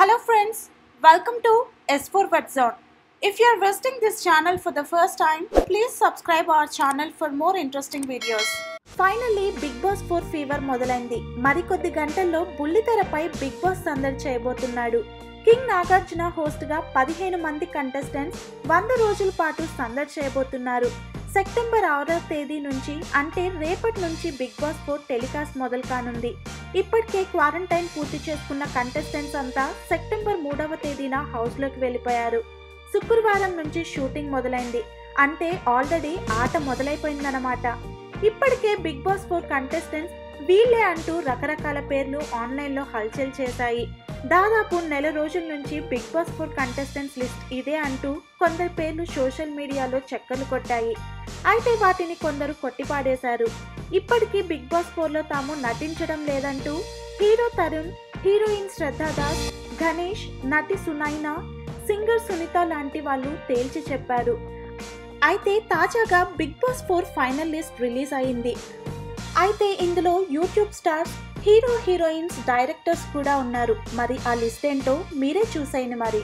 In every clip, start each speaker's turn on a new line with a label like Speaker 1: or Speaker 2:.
Speaker 1: Hello friends, welcome to S4 Web Zone. If you are visiting this channel for the first time, please subscribe our channel for more interesting videos. Finally Bigg Boss 4 fever మొదలైంది. మరికొద్ది గంటల్లో బుల్లితెరపై big boss సందడి చేయబోతున్నాడు. King Nagarjuna host గా 15 మంది contestants 100 రోజుల పాటు సందడి చేయబోతున్నారు. సెప్టెంబర్ 6వ తేదీ నుంచి అంటే రేపటి నుంచి బిగ్ బాస్ 4 టెలికాస్ట్ మొదలు కానుంది. ఇప్పటికే క్వారంటైన్ పూర్తి చేసుకున్న కంటెస్టెంట్స్ అంతా సెప్టెంబర్ 3వ తేదీన హౌస్లోకి వెళ్ళిపోయారు. శుక్రవారం నుంచి షూటింగ్ మొదలైంది. అంటే ఆల్రెడీ ఆట మొదలైపోయిందన్నమాట. ఇప్పటికే బిగ్ బాస్ 4 కంటెస్టెంట్స్ వీళ్ళే అంటూ రకరకాల పేర్లు ఆన్లైన్లో హల్చల్ చేశాయి. దాదాపు నెల రోజుల నుంచి బిగ్ బాస్ 4 కంటెస్టెంట్స్ లిస్ట్ ఇదే అంటూ కొందరు పేర్లు సోషల్ మీడియాలో చక్కర్లు కొట్టాయి. అయితే వాటిని కొందరు కొట్టిపాడేశారు. ఇప్పటికీ బిగ్ బాస్ 4లో తాము నటించడం లేదంటూ హీరో తరుణ్, హీరోయిన్ శ్రద్ధా దాస్, గణేష్, నటి సునైనా, సింగర్ సునీత లాంటి వాళ్ళు తేల్చి చెప్పారు. అయితే తాజాగా Bigg Boss 4 final list release అయింది. అయితే ఇందులో YouTube stars, hero heroines, directors కూడా ఉన్నారు. మరి ఆ లిస్ట్ ఏంటో మీరే చూసేయండి. మరి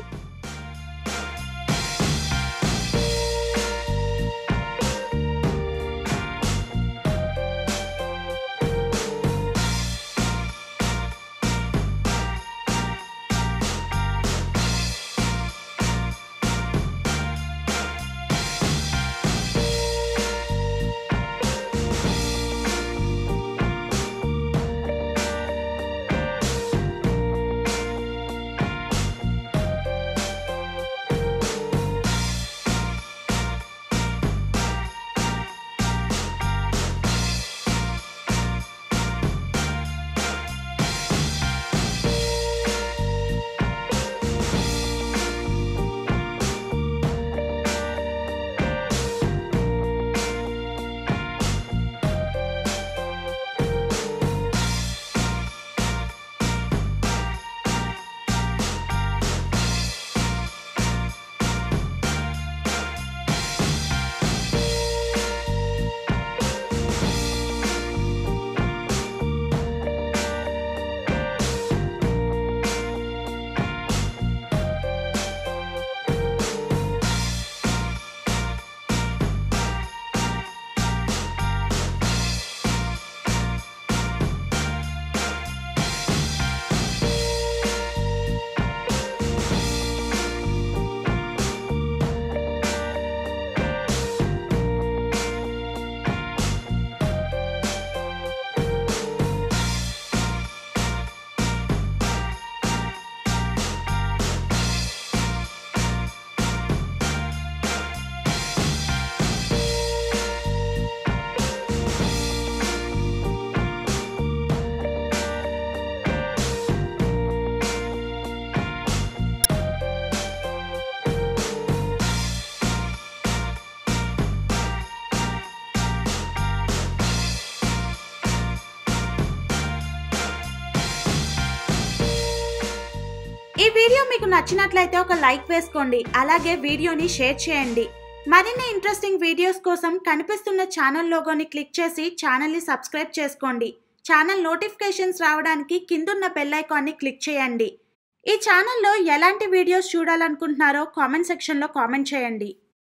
Speaker 1: ఈ వీడియో మీకు నచ్చినట్లయితే ఒక లైక్ వేసుకోండి. అలాగే వీడియోని షేర్ చేయండి. మరిన్ని ఇంట్రెస్టింగ్ వీడియోస్ కోసం కనిపిస్తున్న ఛానల్ లోగోని క్లిక్ చేసి ఛానల్ని సబ్స్క్రైబ్ చేసుకోండి. ఛానల్ నోటిఫికేషన్స్ రావడానికి కిందున్న బెల్ ఐకాన్ని క్లిక్ చేయండి. ఈ ఛానల్లో ఎలాంటి వీడియోస్ చూడాలనుకుంటున్నారో కామెంట్ సెక్షన్లో కామెంట్ చేయండి.